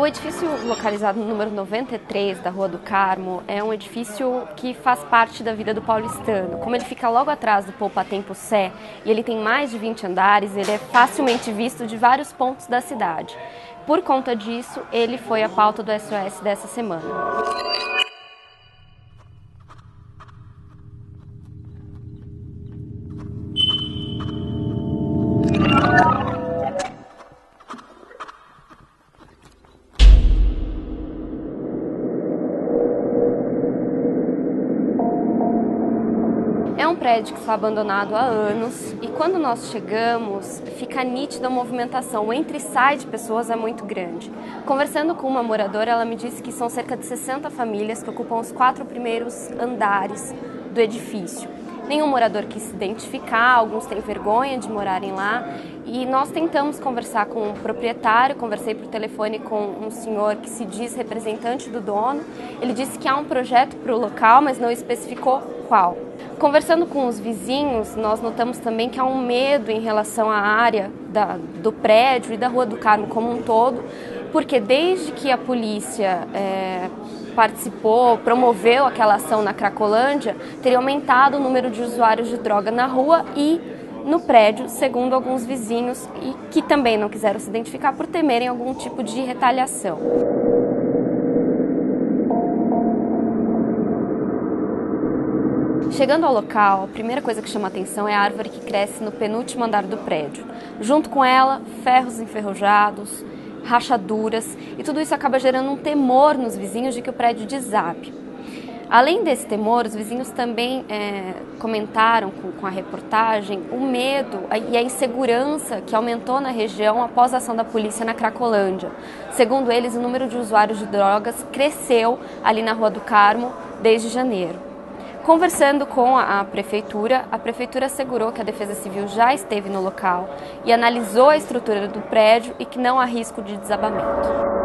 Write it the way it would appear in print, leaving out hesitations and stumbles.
O edifício localizado no número 93 da Rua do Carmo é um edifício que faz parte da vida do paulistano. Como ele fica logo atrás do Poupa Tempo Sé e ele tem mais de 20 andares, ele é facilmente visto de vários pontos da cidade. Por conta disso, ele foi a pauta do SOS dessa semana. É um prédio que está abandonado há anos e quando nós chegamos, fica nítida a movimentação. O entra e sai de pessoas é muito grande. Conversando com uma moradora, ela me disse que são cerca de 60 famílias que ocupam os 4 primeiros andares do edifício. Nenhum morador quis se identificar, alguns têm vergonha de morarem lá e nós tentamos conversar com o proprietário, conversei por telefone com um senhor que se diz representante do dono. Ele disse que há um projeto para o local, mas não especificou qual. Conversando com os vizinhos, nós notamos também que há um medo em relação à área do prédio e da Rua do Carmo como um todo, porque desde que a polícia participou, promoveu aquela ação na Cracolândia, teria aumentado o número de usuários de droga na rua e no prédio, segundo alguns vizinhos, e que também não quiseram se identificar por temerem algum tipo de retaliação. Chegando ao local, a primeira coisa que chama a atenção é a árvore que cresce no penúltimo andar do prédio. Junto com ela, ferros enferrujados, rachaduras, e tudo isso acaba gerando um temor nos vizinhos de que o prédio desabe. Além desse temor, os vizinhos também comentaram com a reportagem o medo e a insegurança que aumentou na região após a ação da polícia na Cracolândia. Segundo eles, o número de usuários de drogas cresceu ali na Rua do Carmo desde janeiro. Conversando com a prefeitura assegurou que a Defesa Civil já esteve no local e analisou a estrutura do prédio e que não há risco de desabamento.